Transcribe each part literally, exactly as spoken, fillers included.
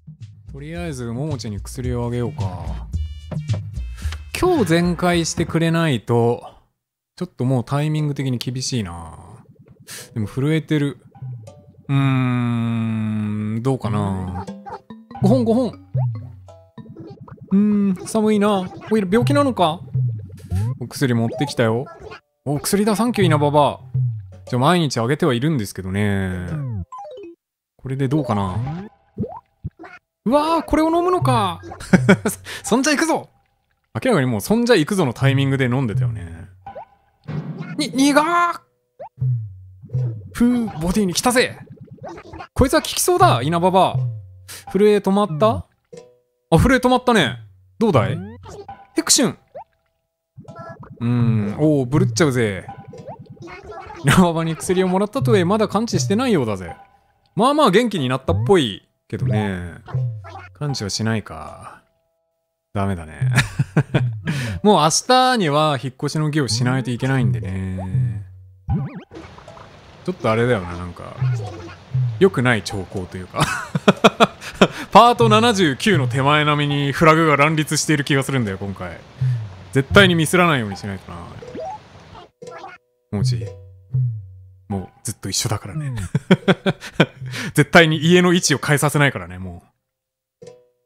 とりあえずももちに薬をあげようか。今日全開してくれないとちょっともうタイミング的に厳しいな。でも震えてる。うーん、どうかな。ごほんごほん。うーん、寒いな。おいら病気なのか。お薬持ってきたよ。お薬だ、サンキュー稲葉ば。じゃあ毎日あげてはいるんですけどね。これでどうかな。うわー、これを飲むのか。そんじゃ行くぞ。明らかにもうそんじゃ行くぞのタイミングで飲んでたよね。に、苦ー。ふう、ボディに来たぜ。こいつは効きそうだ、稲葉ば。震え止まった？あ、震え止まったね。どうだい？ヘクシュン。うーん、おお、ぶるっちゃうぜ。稲葉ばに薬をもらったとはいえまだ完治してないようだぜ。まあまあ元気になったっぽいけどね。完治はしないか。ダメだね。もう明日には引っ越しの儀をしないといけないんでね。ちょっとあれだよな、なんか良くない兆候というかパートななじゅうきゅうの手前並みにフラグが乱立している気がするんだよ今回。絶対にミスらないようにしないとな。もうちもうずっと一緒だからね絶対に家の位置を変えさせないからね。もう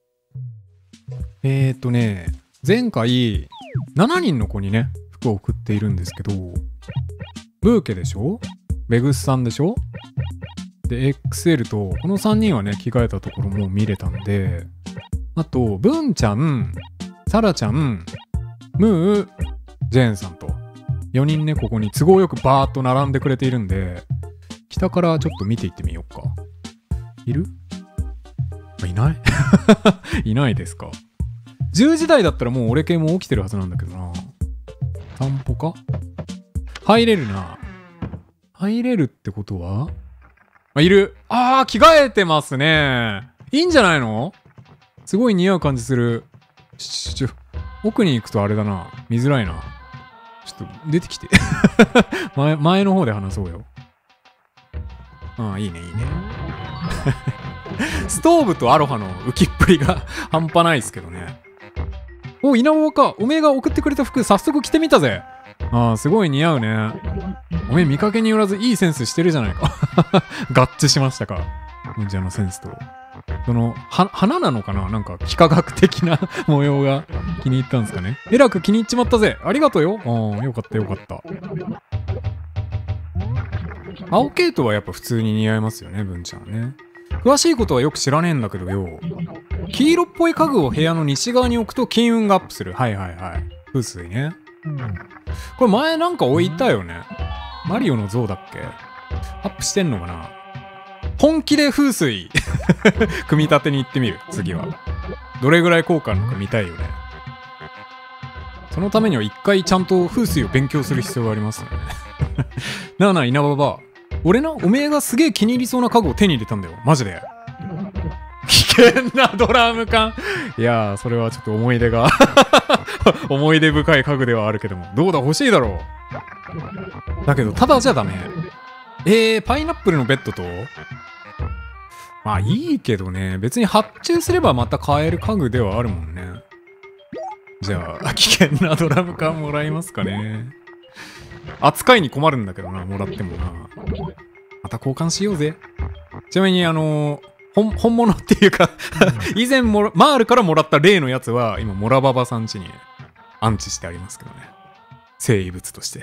えーっとね前回しちにんの子にね服を送っているんですけど、ブーケでしょ、ベグスさんでしょ、で エックスエル とこのさんにんはね着替えたところも見れたんで、あと文ちゃん、サラちゃん、ムー、ジェーンさんとよにんねここに都合よくバーっと並んでくれているんで、北からちょっと見ていってみようか。いる？あ、いないいないですか。じゅうじ台だったらもう俺系も起きてるはずなんだけどな。散歩か？入れるな。入れるってことはあ、いる。あー、着替えてますね。いいんじゃないの？すごい似合う感じする。ちょ、ちょ、奥に行くとあれだな。見づらいな。ちょっと出てきて前。前の方で話そうよ。ああ、いいね、いいね。ストーブとアロハの浮きっぷりが半端ないですけどね。お、稲穂か。おめえが送ってくれた服早速着てみたぜ。ああ、すごい似合うね。おめえ見かけによらずいいセンスしてるじゃないか。合致しましたか。文ちゃんのセンスと。その、は、花なのかな、なんか幾何学的な模様が気に入ったんですかね。えらく気に入っちまったぜ。ありがとうよ。ああ、よかったよかった。青系統はやっぱ普通に似合いますよね、文ちゃんはね。詳しいことはよく知らねえんだけどよ。黄色っぽい家具を部屋の西側に置くと金運がアップする。はいはいはい。風水ね。これ前なんか置いたよね。マリオの像だっけ？アップしてんのかな。本気で風水組み立てに行ってみる。次はどれぐらい効果あるのか見たいよね。そのためには一回ちゃんと風水を勉強する必要がありますよねなあなあ稲葉ば、俺な、おめえがすげえ気に入りそうな家具を手に入れたんだよマジで。危険なドラム缶。いやー、それはちょっと思い出が思い出深い家具ではあるけども、どうだ、欲しいだろう。だけどただじゃダメ。えー、パイナップルのベッドと、まあいいけどね、別に発注すればまた買える家具ではあるもんね。じゃあ危険なドラム缶もらいますかね。扱いに困るんだけどな、もらってもな。また交換しようぜ。ちなみにあのー、本, 本物っていうか以前もらマールからもらった例のやつは今モラババさん家に安置してありますけどね、生遺物として。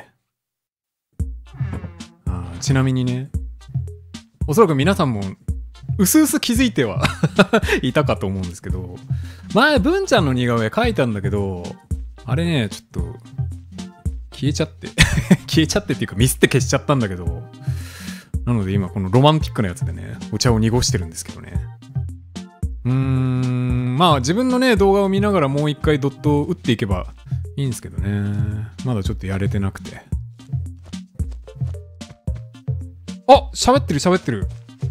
あ、ちなみにね、おそらく皆さんもうすうす気づいてはいたかと思うんですけど、前文ちゃんの似顔絵描いたんだけど、あれね、ちょっと消えちゃって消えちゃってっていうかミスって消しちゃったんだけど、なので今このロマンティックなやつでね、お茶を濁してるんですけどね。うーん、まあ自分のね動画を見ながらもう一回ドットを打っていけばいいんですけどね。まだちょっとやれてなくて。あ、喋ってる喋ってる。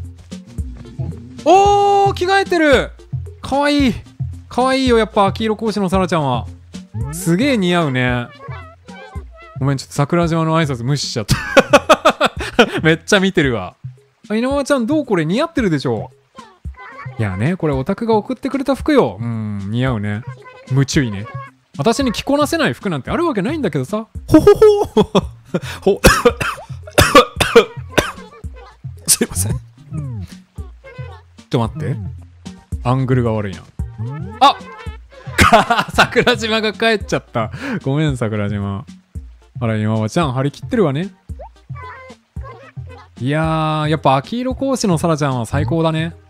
おー、着替えてる。かわいいかわいいよ、やっぱ秋色講師のサラちゃんは。すげえ似合うね。ごめん、ちょっと桜島の挨拶無視しちゃっためっちゃ見てるわ。あ、稲葉ちゃんどう、これ似合ってるでしょ。 いやね、これオタクが送ってくれた服よ。うん、似合うね。無注意ね。私に着こなせない服なんてあるわけないんだけどさ。ほほほほすいません。ちょっと待って。アングルが悪いな。あっ桜島が帰っちゃった。ごめん、桜島。あら、今はちゃん張り切ってるわね。いやー、やっぱ秋色講師のサラちゃんは最高だね。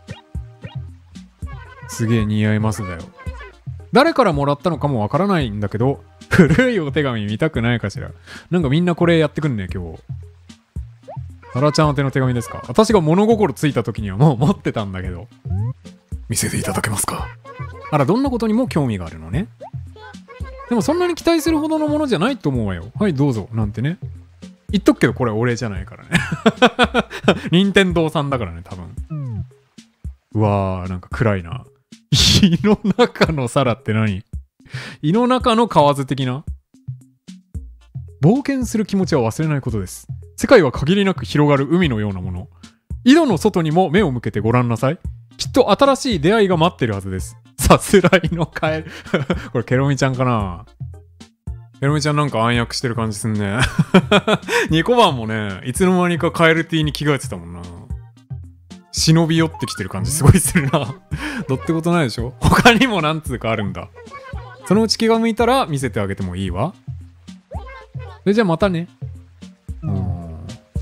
すげえ似合いますだよ。誰からもらったのかもわからないんだけど、古いお手紙見たくないかしら。なんかみんなこれやってくんね、今日。サラちゃん宛ての手紙ですか。私が物心ついた時にはもう持ってたんだけど。見せていただけますか。あら、どんなことにも興味があるのね。でもそんなに期待するほどのものじゃないと思うわよ。はい、どうぞ。なんてね。言っとくけど、これ俺じゃないからね。任天堂さんだからね、多分。うわー、なんか暗いな。胃の中のサラって何？胃の中の蛙的な？冒険する気持ちは忘れないことです。世界は限りなく広がる海のようなもの。井戸の外にも目を向けてごらんなさい。きっと新しい出会いが待ってるはずです。さすらいのカエル。これケロミちゃんかな？ケロミちゃんなんか暗躍してる感じすんね。ニコバンもね、いつの間にかカエル T に着替えてたもんな。忍び寄ってきてる感じすごいするな。どってことないでしょ？他にもなんつうかあるんだ。そのうち気が向いたら見せてあげてもいいわ。それじゃあまたね。うん。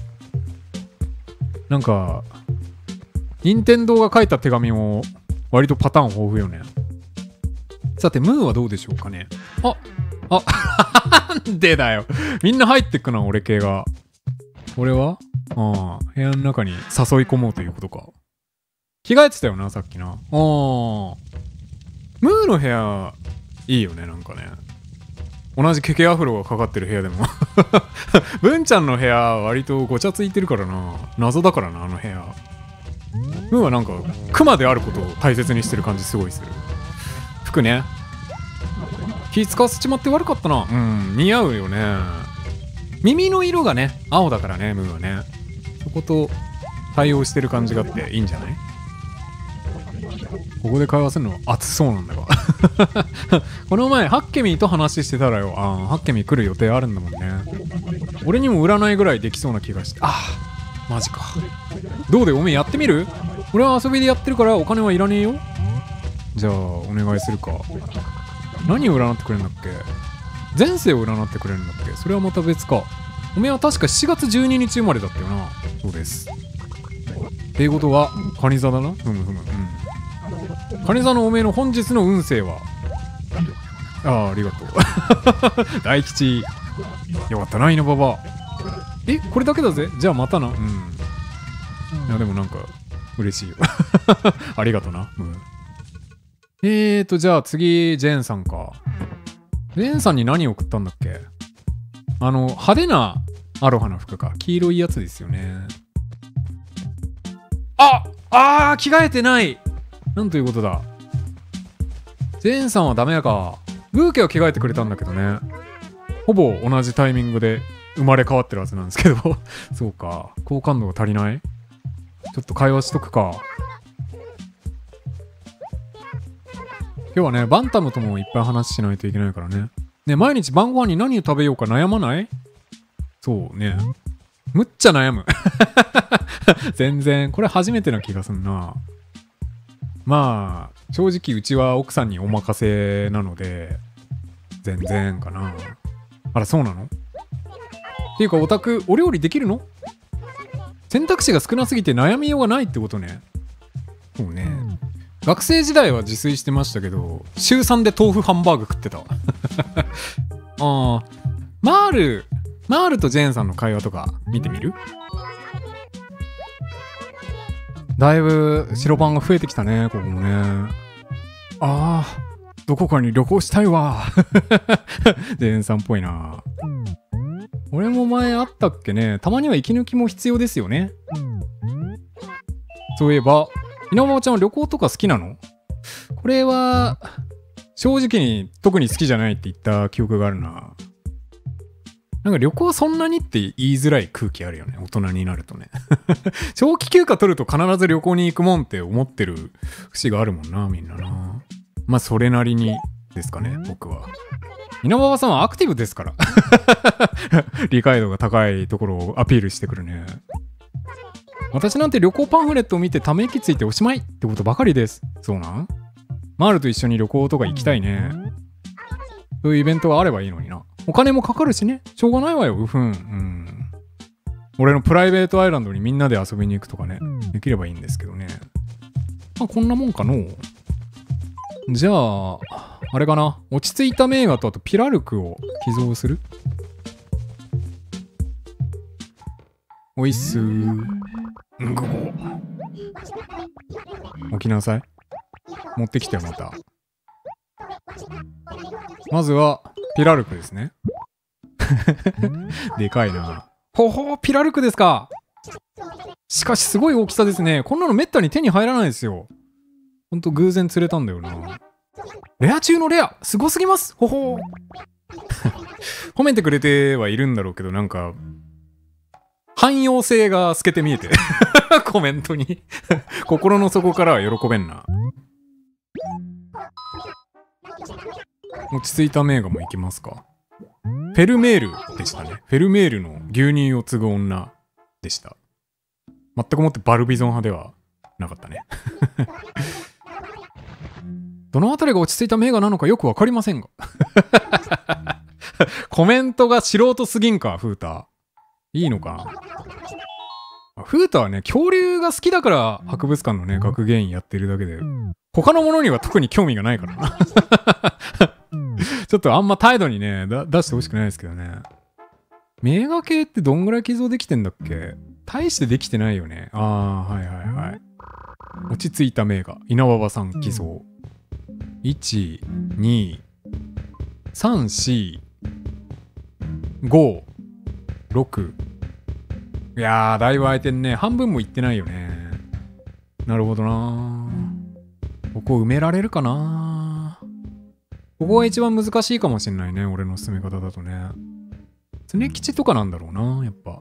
なんか、任天堂が書いた手紙も割とパターン豊富よね。さて、ムーはどうでしょうかね。あ、あ、なんでだよ。みんな入ってくな、俺系が。俺はああ、部屋の中に誘い込もうということか。着替えてたよな、さっきな。ああ。ムーの部屋、いいよね、なんかね。同じケケアフロがかかってる部屋でも。文ちゃんの部屋、割とごちゃついてるからな。謎だからな、あの部屋。ムーはなんか、クマであることを大切にしてる感じすごいする。服ね。気使わせちまって悪かったな。うん、似合うよね。耳の色がね、青だからね、ムーはね。そこと対応してる感じがあっていいんじゃない？ここで会話するのは熱そうなんだが。この前、ハッケミーと話してたらよ。ああ、ハッケミー来る予定あるんだもんね。俺にも占いぐらいできそうな気がして。ああ、マジか。どうでおめえやってみる？俺は遊びでやってるからお金はいらねえよ。じゃあ、お願いするか。何を占ってくれるんだっけ？前世を占ってくれるんだっけ？それはまた別か。おめえは確かしちがつじゅうににち生まれだったよな。そうです。っていうことは、カニ座だな。ふむふむ。うん。カニ座のおめえの本日の運勢は、ああ、ありがとう。大吉。よかったな、稲葉ば。え、これだけだぜ。じゃあまたな。うん。いや、でもなんか、嬉しいよ。ありがとな。うん。えーと、じゃあ次、ジェーンさんか。ジェーンさんに何を送ったんだっけ？あの、派手なアロハの服か。黄色いやつですよね。ああー、着替えてない。なんということだ。ジェーンさんはダメやか。ブーケは着替えてくれたんだけどね。ほぼ同じタイミングで生まれ変わってるはずなんですけど。そうか。好感度が足りない？ちょっと会話しとくか。今日はね、バンタムともいっぱい話しないといけないからね。ね、毎日晩ご飯に何を食べようか悩まない？そうね。むっちゃ悩む。全然、これ初めてな気がすんな。まあ、正直うちは奥さんにお任せなので、全然かな。あら、そうなの？っていうか、オタク、お料理できるの？選択肢が少なすぎて悩みようがないってことね。そうね。学生時代は自炊してましたけど、週さんで豆腐ハンバーグ食ってた。ああ、マール、マールとジェーンさんの会話とか見てみる？だいぶ白パンが増えてきたね、ここもね。ああ、どこかに旅行したいわ。ジェーンさんっぽいな。俺も前あったっけね。たまには息抜きも必要ですよね。そういえば、稲葉ちゃんは旅行とか好きなの？これは、正直に特に好きじゃないって言った記憶があるな。 なんか旅行そんなにって言いづらい空気あるよね。大人になるとね。長期休暇取ると必ず旅行に行くもんって思ってる節があるもんな、みんなな。まあそれなりにですかね、僕は。稲葉さんはアクティブですから。理解度が高いところをアピールしてくるね。私なんて旅行パンフレットを見てため息ついておしまいってことばかりです。そうなん？マールと一緒に旅行とか行きたいね。そういうイベントがあればいいのにな。お金もかかるしね。しょうがないわよ、うふん。うん。俺のプライベートアイランドにみんなで遊びに行くとかね。できればいいんですけどね。まあこんなもんかの。じゃあ、あれかな。落ち着いた名画とあとピラルクを寄贈する？おいっすー。うんここ。起きなさい。持ってきてよ、また。まずは、ピラルクですね。でかいな。ほほー、ピラルクですか。しかしすごい大きさですね。こんなのめったに手に入らないですよ。ほんと偶然釣れたんだよな。レア中のレア、すごすぎます。ほほー。褒めてくれてはいるんだろうけど、なんか、汎用性が透けて見えて。コメントに。心の底からは喜べんな。落ち着いた名画もいきますか。フェルメールでしたね。フェルメールの牛乳を継ぐ女でした。全くもってバルビゾン派ではなかったね。どのあたりが落ち着いた名画なのかよくわかりませんが。コメントが素人すぎんか、フータ。いいのかな。フータはね、恐竜が好きだから博物館のね、学芸員やってるだけで、他のものには特に興味がないからな。ちょっとあんま態度にね、だ出してほしくないですけどね。名画系ってどんぐらい寄贈できてんだっけ？大してできてないよね。ああ、はいはいはい。落ち着いた名画。稲葉さん寄贈。いち、に、さん、よん、ご、ろく。いやー、だいぶ空いてんね。半分もいってないよね。なるほどな。ここ埋められるかな。ここが一番難しいかもしんないね。俺の進め方だとね。常吉とかなんだろうな、やっぱ。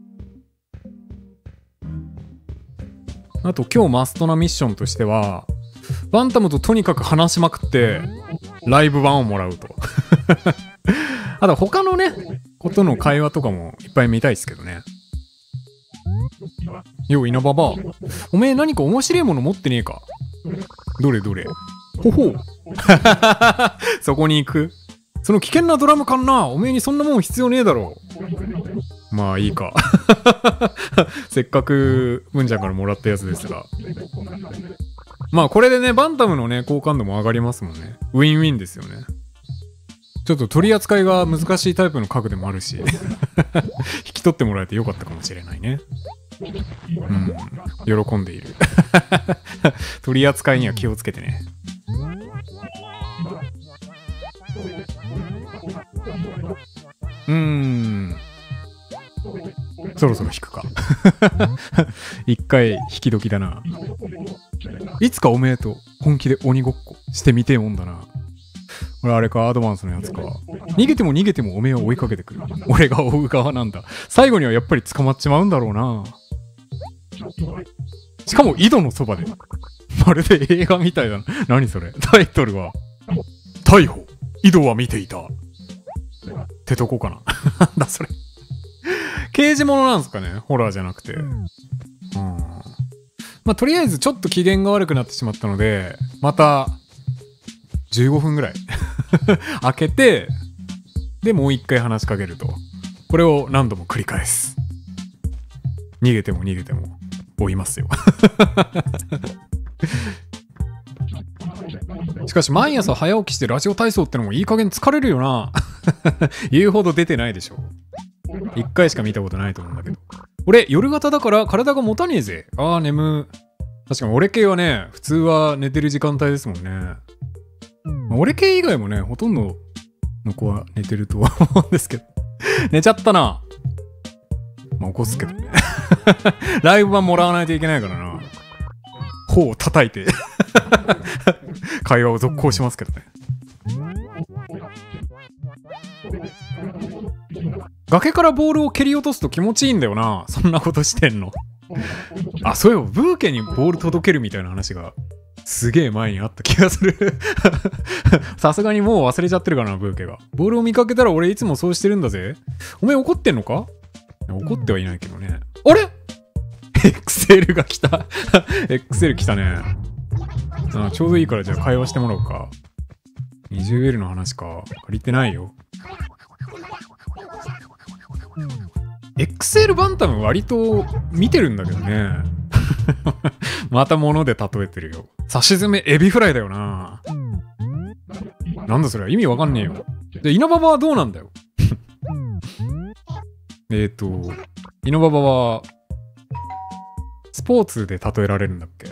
あと今日マストなミッションとしては、バンタムととにかく話しまくって、ライブ版をもらうと。あと他のね、ことの会話とかもいっぱい見たいですけどね。よう、稲葉ば。おめえ何か面白いもの持ってねえか。どれどれ。ほほう。そこに行く。その危険なドラム缶な。おめえにそんなもん必要ねえだろう。まあいいか。せっかく文ちゃんからもらったやつですが。まあこれでね、バンタムのね、好感度も上がりますもんね。ウィンウィンですよね。ちょっと取り扱いが難しいタイプの家具でもあるし引き取ってもらえてよかったかもしれないね。うん、喜んでいる。取り扱いには気をつけてね。うーん、そろそろ引くか。一回引き時だな。いつかおめえと本気で鬼ごっこしてみてえもんだな。これあれか、アドバンスのやつか。逃げても逃げてもおめえを追いかけてくる。俺が追う側なんだ。最後にはやっぱり捕まっちまうんだろうな。しかも井戸のそばで。まるで映画みたいだな。何それ。タイトルは逮捕、井戸は見ていたってとこかな。なんだそれ。刑事物なんすかね、ホラーじゃなくて。うん、まあとりあえずちょっと機嫌が悪くなってしまったので、またじゅうごふんぐらい開けて、でもう一回話しかけると。これを何度も繰り返す。逃げても逃げても追いますよ。しかし毎朝早起きしてラジオ体操ってのもいい加減疲れるよな。言うほど出てないでしょ。一回しか見たことないと思うんだけど。俺夜型だから体が持たねえぜ。ああ眠。確かに俺系はね、普通は寝てる時間帯ですもんね。まあ、俺系以外もね、ほとんどの子は寝てるとは思うんですけど。寝ちゃったな。まあ起こすけどね。ライブ版もらわないといけないからな。頬を叩いて会話を続行しますけどね。 崖からボールを蹴り落とすと気持ちいいんだよな。そんなことしてんの。あ、そういえばブーケにボール届けるみたいな話がすげえ前にあった気がする。さすがにもう忘れちゃってるかな、ブーケが。ボールを見かけたら俺いつもそうしてるんだぜ。お前怒ってんのか？怒ってはいないけどね。あれ？エクセルが来た。エクセル来たね。あ、ちょうどいいからじゃあ会話してもらおうか。にじゅうエルの話か。借りてないよ。エクセルバンタム割と見てるんだけどね。また物で例えてるよ。差し詰めエビフライだよな。なんだそれは意味わかんねえよ。で、イナババはどうなんだよ。えっと、イナババはスポーツで例えられるんだっけ。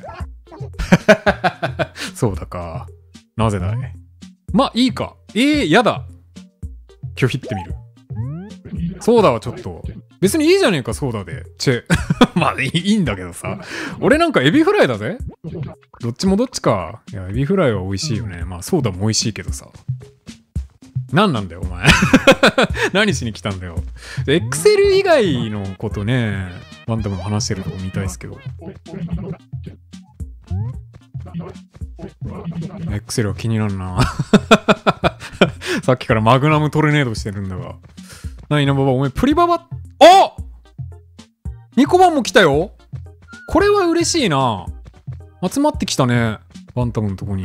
そうだか。なぜだい。まあいいか。えー、やだ。拒否ってみる。そうだわ、ちょっと。別にいいじゃねえか、ソーダで。チェ。まあいいんだけどさ。俺なんかエビフライだぜ。どっちもどっちか。いや、エビフライは美味しいよね。まあソーダも美味しいけどさ。何なんだよ、お前。何しに来たんだよ。エクセル以外のことね、バンタムも話してるとこ見たいですけど。エクセルは気になるな。さっきからマグナムトルネードしてるんだが。なになばば、お前プリババ、あ！ニコバンも来たよ。これは嬉しいな。集まってきたね。バンタムのとこに。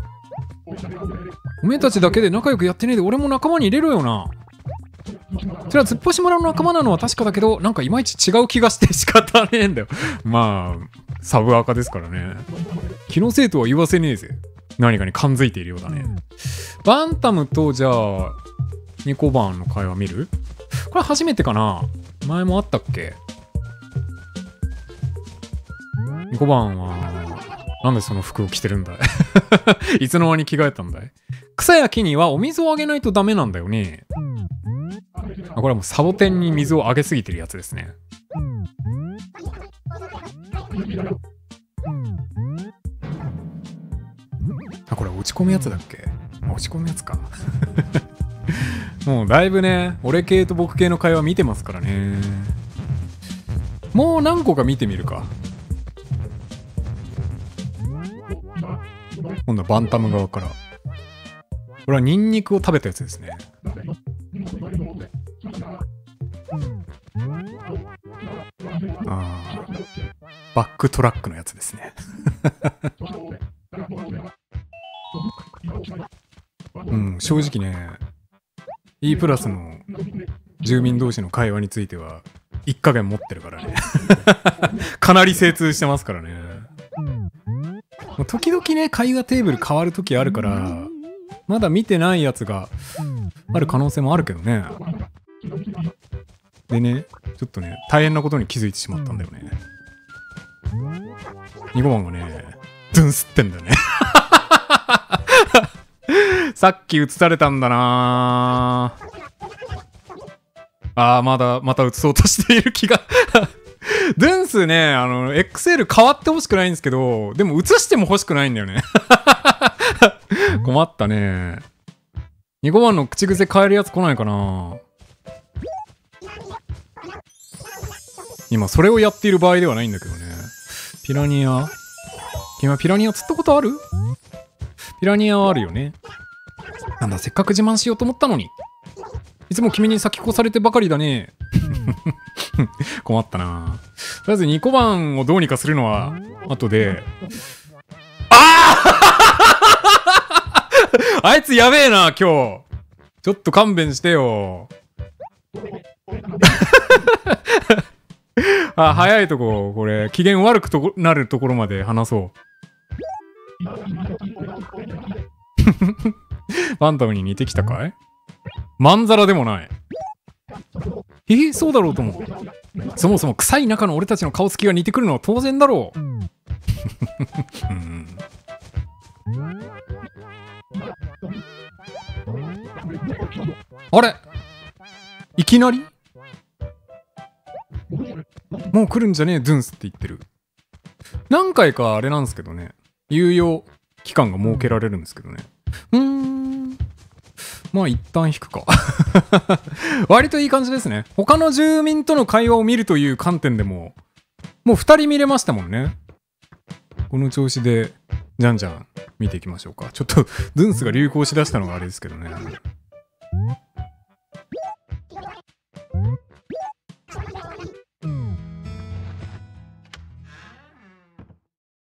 おめえたちだけで仲良くやってねえで俺も仲間に入れろよな。それは突っ走村の仲間なのは確かだけど、なんかいまいち違う気がして仕方ねえんだよ。まあ、サブアカですからね。気のせいとは言わせねえぜ。何かに感づいているようだね。バンタムとじゃあ、ニコバンの会話見る？これ初めてかな？前もあったっけ？ニコバンは、なんでその服を着てるんだい？いつの間に着替えたんだい？草や木にはお水をあげないとダメなんだよね。あ、これはもうサボテンに水をあげすぎてるやつですね。あ、これ落ち込むやつだっけ？落ち込むやつか。もうだいぶね、俺系と僕系の会話見てますからね。もう何個か見てみるか。今度はバンタム側から。これはニンニクを食べたやつですね。ああ、バックトラックのやつですね。うん、正直ね、E プラスの住民同士の会話については一加減持ってるからね。かなり精通してますからね。時々ね、会話テーブル変わる時あるから、まだ見てないやつがある可能性もあるけどね。でね、ちょっとね、大変なことに気づいてしまったんだよね。ニコマンがね、ドゥンスってんだよね。さっき映されたんだなあ。あー、まだ、また映そうとしている気が。ドゥンスね、あの、エックスエル 変わってほしくないんですけど、でも映しても欲しくないんだよね。困ったね。ニコマンの口癖変えるやつ来ないかな。今、それをやっている場合ではないんだけどね。ピラニア。君はピラニア釣ったことある？ピラニアはあるよね。なんだ、せっかく自慢しようと思ったのに。いつも君に先越されてばかりだね。困ったな。とりあえずニコバンをどうにかするのは後で。あああいつやべえな、今日。ちょっと勘弁してよ。あ、早いとこ、これ、機嫌悪くとなるところまで話そう。バンタムに似てきたかい？まんざらでもない。えー、そうだろうと思う。そもそも臭い中の俺たちの顔つきが似てくるのは当然だろう。うん、あれ？いきなり？もう来るんじゃねえドゥンスって言ってる。何回かあれなんですけどね、猶予期間が設けられるんですけどね。うーん、 まあ一旦引くか。割といい感じですね。他の住民との会話を見るという観点でも、もうふたり見れましたもんね。この調子で、じゃんじゃん見ていきましょうか。ちょっと、ドゥンスが流行しだしたのがあれですけどね。